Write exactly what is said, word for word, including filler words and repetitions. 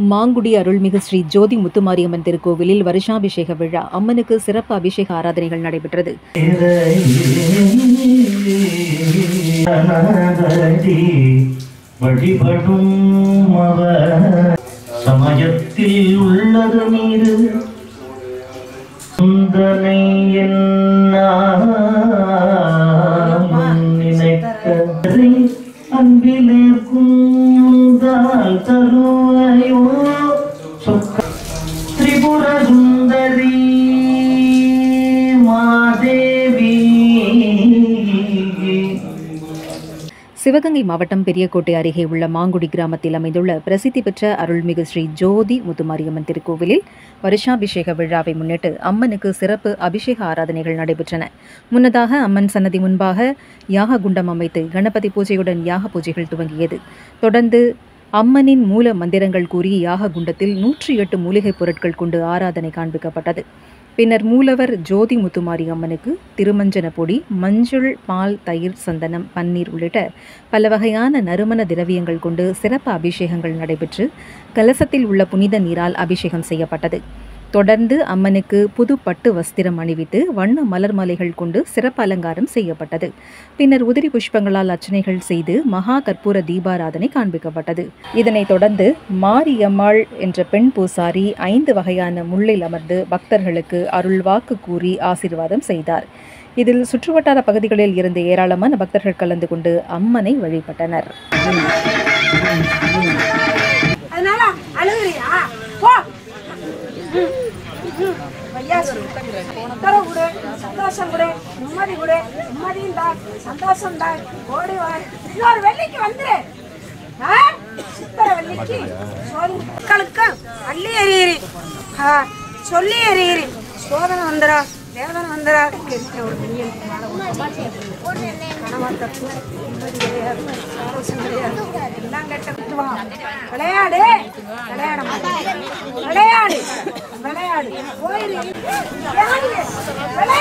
மாங்குடி அருள்மிகு ஸ்ரீ ஜோதி முத்துமாரியம்மன் திருக்கோவிலில் வருஷாபிஷேக விழா. அம்மனுக்கு சிறப்பு அபிஷேக ஆராதனைகள் நடைபெற்றது. சமயத்தில் உள்ளது மீது அன்பிலே குந்தால் தருவாயோ திரிபுர சுந்தரி மாதேவி. சிவகங்கை மாவட்டம் பெரியக்கோட்டை அருகே உள்ள மாங்குடி கிராமத்தில் அமைந்துள்ள பிரசித்தி பெற்ற அருள்மிகு ஸ்ரீ ஜோதி முத்துமாரியம்மன் திருக்கோவிலில் வருஷாபிஷேக விழாவை முன்னிட்டு அம்மனுக்கு சிறப்பு அபிஷேக ஆராதனைகள் நடைபெற்றன. முன்னதாக அம்மன் சன்னதி முன்பாக யாக குண்டம் அமைத்து கணபதி பூஜையுடன் யாக பூஜைகள் துவங்கியது. தொடர்ந்து அம்மனின் மூல மந்திரங்கள் கூறி யாக குண்டத்தில் நூற்றி எட்டு மூலிகைப் பொருட்கள் கொண்டு ஆராதனை காண்பிக்கப்பட்டது. பின்னர் மூலவர் ஜோதி முத்துமாரி அம்மனுக்கு திருமஞ்சன பொடி, மஞ்சள், பால், தயிர், சந்தனம், பன்னீர் உள்ளிட்ட பல வகையான நறுமண திரவியங்கள் கொண்டு சிறப்பு அபிஷேகங்கள் நடைபெற்று கலசத்தில் உள்ள புனித நீரால் அபிஷேகம் செய்யப்பட்டது. தொடர்ந்து அம்மனுக்கு புது பட்டு வஸ்திரம் அணிவித்து வண்ண மலர் மாலைகள் கொண்டு சிறப்பு அலங்காரம் செய்யப்பட்டது. பின்னர் உதிரி புஷ்பங்களால் அர்ச்சனைகள் செய்து மகா கற்பூர தீபாராதனை காண்பிக்கப்பட்டது. இதனைத் தொடர்ந்து மாரியம்மாள் என்ற பெண் பூசாரி ஐந்து வகையான முள்ளில் அமர்ந்து பக்தர்களுக்கு அருள் வாக்கு கூறி ஆசீர்வாதம் செய்தார். இதில் சுற்றுவட்டார பகுதிகளில் இருந்து ஏராளமான பக்தர்கள் கலந்து கொண்டு அம்மனை வழிபட்டனர். சந்தோஷம் கூட நிம்மதி கூட நிம்மதியும் தான் சந்தோஷம் தான் ஓடி வாய் இன்னொரு வெள்ளிக்கு வந்துரு சித்திர வெள்ளிக்கு மக்களுக்கு அள்ளி எறியறி சொல்லி எறியறி சோதனை வந்துடா வேதனை வந்துடா ஒரு எல்லாம் கெட்ட விளையாடு விளையாட விளையாடு விளையாடு போயிரு